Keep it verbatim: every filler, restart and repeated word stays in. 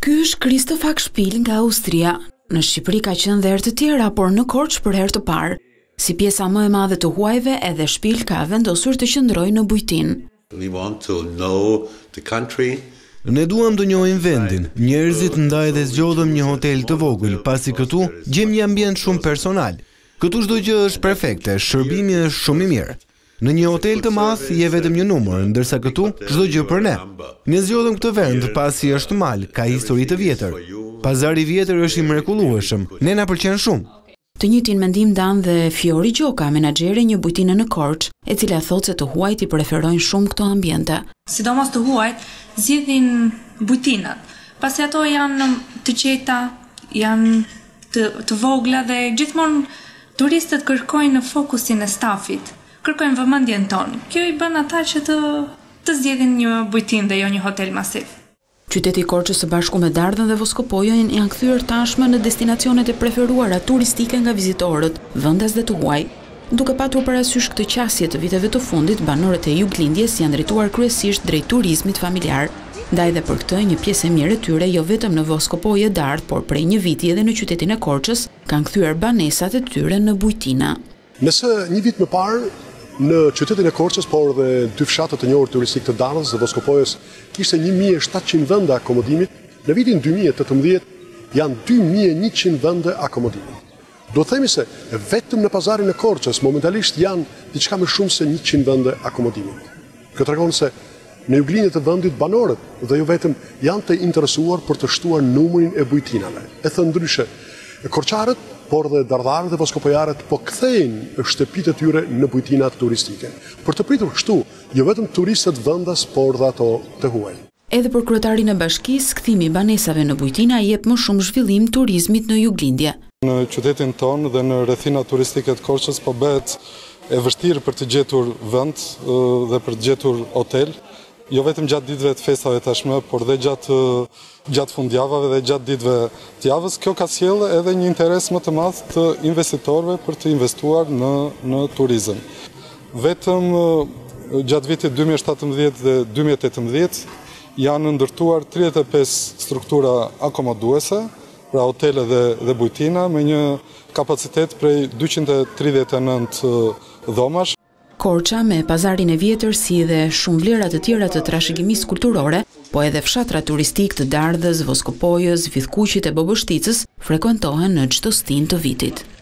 Ky është Christoph Akspil nga Austria. Në Shqipëri ka qenë dhe herë të tjera, por në Korçë për herë të parë. Si pjesa më e madhe të huajve, edhe Shpil ka vendosur të qëndrojë në Bujtinë. We want to know the country. Ne duam të njohim vendin. Njerëzit ndaj dhe zgjodhëm një hotel të vogël, pasi këtu gjem një ambient shumë personal. Këtu çdo gjë është perfekte, shërbimi është shumë i mirë. Në një hotel të madh je vetëm një numër, ndërsa këtu çdo gjë për ne. Ne zgjodhëm këtë vend pasi është mal, ka histori të vjetër. Pazari i vjetër është i mrekullueshëm. Ne na pëlqen shumë. Të njëjtin mendim dan dhe Fiori Gjoka, menaxhere një bujtine në Korçë, e cila thotë se të huajt i preferojnë shumë këto ambiente. Sidomos të huajt zgjidhin bujtinat, pasi ato janë të qeta, janë të, të vogla dhe gjithmonë turistët kërkojnë në fokusin e stafit, kërkojnë vëmendjen tonë. Kjo i bën ata që të, të zgjedhin një bujtinë dhe jo një hotel masiv. Qyteti i Korçës së bashku me Dardhën dhe Voskopojën janë kthyer tashmë në destinacionet e preferuara turistike nga vizitorët, vendas dhe të huaj. Duke patur parasysh këtë qasje të viteve të fundit, banorët e Juglindjes janë drejtuar kryesisht drejt turizmit familjar. Ndaj dhe për këtë një pjesë e mirë e tyre jo vetëm në Voskopojë e Dardhë, por prej një viti edhe në qytetin e Korçës kanë kthyer banesat e tyre në bujtina. Nëse një vit më parë në qytetin e Korçës, por dhe dy fshatët e njohur turistik të Dardhës dhe Voskopojës kishte një mijë e shtatëqind vende akomodimit, në vitin dy mijë e tetëmbëdhjetë janë dy mijë e njëqind vende akomodimit. Do të themi se vetëm në pazarin e Korçës momentalisht janë diçka më shumë se njëqind vende akomodimit. Kjo tregon se në juglindje të vendit banorët dhe jo vetëm janë të interesuar për të shtuar numrin e bujtinave. E thënë ndryshe, korçarët, por dhe dardharët dhe voskopojarët po kthejnë shtëpitë e tyre në bujtinat turistike. Për të pritur kështu, jo vetëm turistët vendas, por dhe ato të huaj. Edhe për kryetarin e bashkisë, kthimi i banesave në bujtina jep më shumë zhvillim turizmit në Juglindje. Në qytetin tonë dhe në rrethinat turistike të Korçës po bëhet e vështirë për të gjetur vend dhe për të gjetur hotel, jo vetëm gjatë ditëve të festave tashmë, por dhe gjatë gjatë fundjavave dhe gjatë ditëve të javës. Kjo ka sjellë edhe një interes më të madh të investitorëve për të investuar në në turizëm. Vetëm gjatë vitit dy mijë e shtatëmbëdhjetë dhe dy mijë e tetëmbëdhjetë janë ndërtuar tridhjetë e pesë struktura akomoduese, pra hotele dhe, dhe bujtina, me një kapacitet prej dyqind e tridhjetë e nëntë dhomash. Korça me pazarin e vjetër si dhe shumë vlera të tjera të trashëgimisë kulturore, po edhe fshatra turistik të Dardhës, Voskopojës, Vidhkuqit e Bobështicës frekuentohen në çdo stin të vitit.